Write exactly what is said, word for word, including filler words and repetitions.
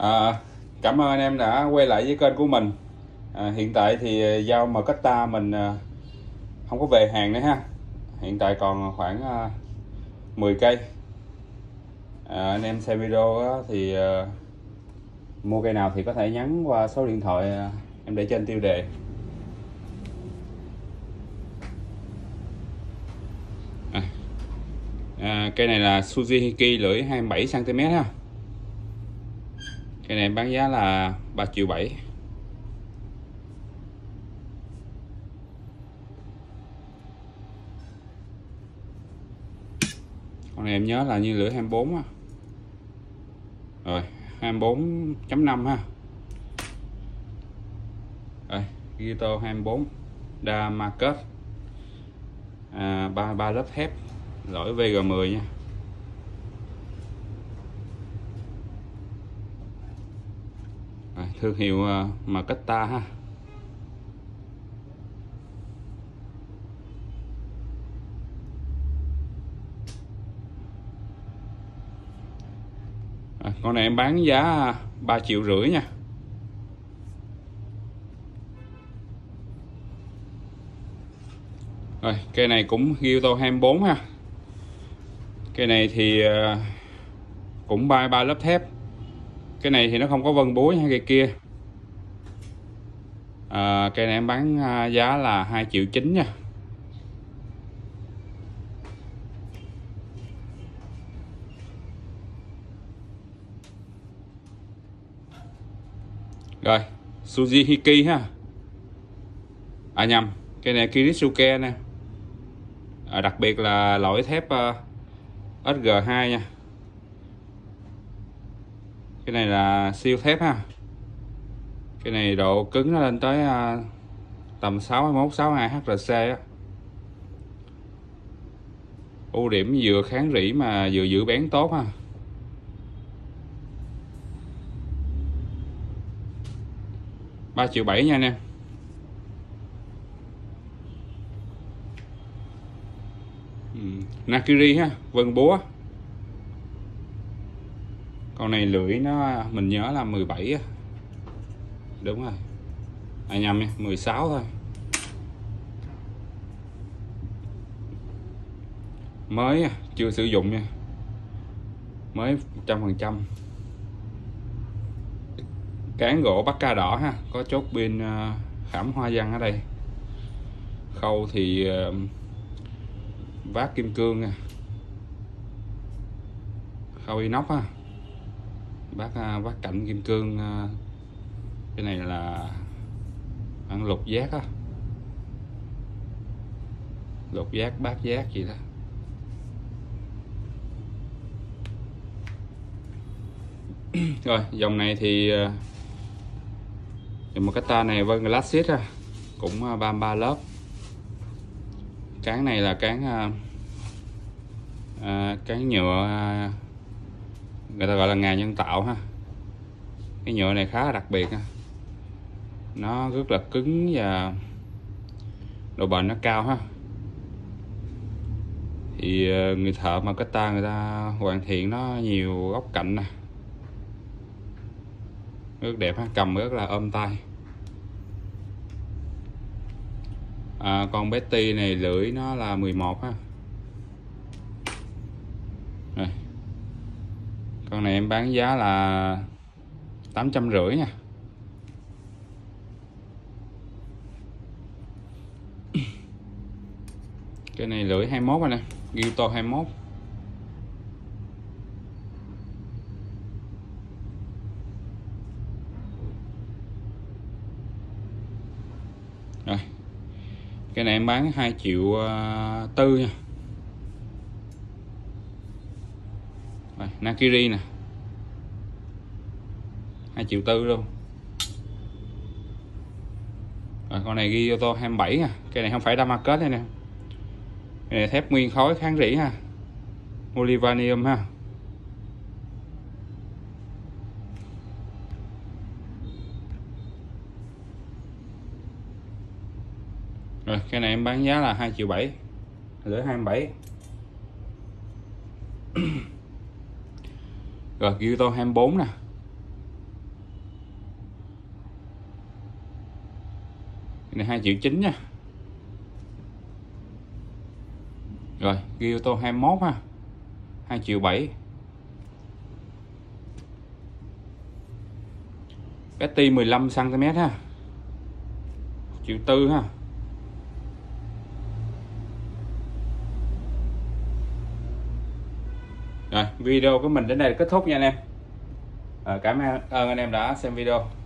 À, cảm ơn anh em đã quay lại với kênh của mình. À, hiện tại thì dao Makata mình à, không có về hàng nữa ha. Hiện tại còn khoảng à, mười cây. À, anh em xem video á, thì à, mua cây nào thì có thể nhắn qua số điện thoại à, em để trên tiêu đề. À, à, cây này là Suzihiki lưỡi hai mươi bảy xăng ti mét ha. Cây này em bán giá là ba triệu bảy. Con này em nhớ là như lưỡi hai mươi bốn á. Rồi, hai mươi bốn chấm năm ha. Rồi, Gito hai mươi bốn Damascus à, ba ba lớp thép, lỗi vê giê mười nha. Rồi, thương hiệu uh, Makata ha. Rồi, con này em bán giá ba triệu rưỡi nha. Rồi, cây này cũng Gito hai mươi bốn ha. Cây này thì uh, cũng ba ba lớp thép. Cái này thì nó không có vân búa như cây kia. À, cây này em bán uh, giá là hai triệu chín nha. Rồi, Suzihiki ha. À nhầm, cây này Kirisuke nè. À, đặc biệt là loại thép uh, ét giê hai nha. Cái này là siêu thép ha. Cái này độ cứng nó lên tới uh, tầm sáu mươi mốt sáu mươi hai hát rờ xê á. Ưu điểm vừa kháng rỉ mà vừa giữ bén tốt ha. ba triệu bảy nha anh em. Ừ. Nakiri ha, vân búa. Con này lưỡi nó mình nhớ là mười bảy á. Đúng rồi. À nhầm nha, mười sáu thôi. Mới chưa sử dụng nha. Mới một trăm phần trăm. Cán gỗ bắc ca đỏ ha, có chốt pin uh, khảm hoa văn ở đây. Khâu thì uh, vát kim cương nha. Khâu inox ha. Bác uh, vát cạnh kim cương. Uh, cái này là ăn lục giác á. Lục giác, bát giác gì đó. Rồi, dòng này thì uh, dòng Makata này vân glacis ha, cũng uh, ba mươi ba lớp. Cán này là cán uh, uh, cán nhựa uh, người ta gọi là ngà nhân tạo ha. Cái nhựa này khá là đặc biệt ha. Nó rất là cứng và độ bền nó cao ha. Thì uh, người thợ Makata người ta hoàn thiện nó nhiều góc cạnh nè. Rất đẹp ha, cầm rất là ôm tay. À, con Betty này lưỡi nó là mười một ha. Rồi. Con này em bán giá là tám trăm rưỡi nha. Cái này lưỡi hai mươi mốt nè, Gito hai mươi mốt. Rồi. Cái này em bán hai triệu tư nha. Rồi, Nakiri nè. hai triệu tư luôn. Rồi, con này Gito hai mươi bảy nha. Cái này không phải Damascus đây nè. Cái này thép nguyên khối kháng rỉ ha. Molybdenium ha. Rồi, cái này em bán giá là hai triệu bảy. Lưỡi hai mươi bảy. Rồi, Gito hai mươi bốn nè. Cái này hai triệu chín nha. Rồi ghi ô tô hai mươi mốt ha, hai triệu bảy. Betty mười lăm xăng ti mét ha, triệu tư ha. Rồi video của mình đến đây là kết thúc nha anh em. À, cảm ơn anh em đã xem video.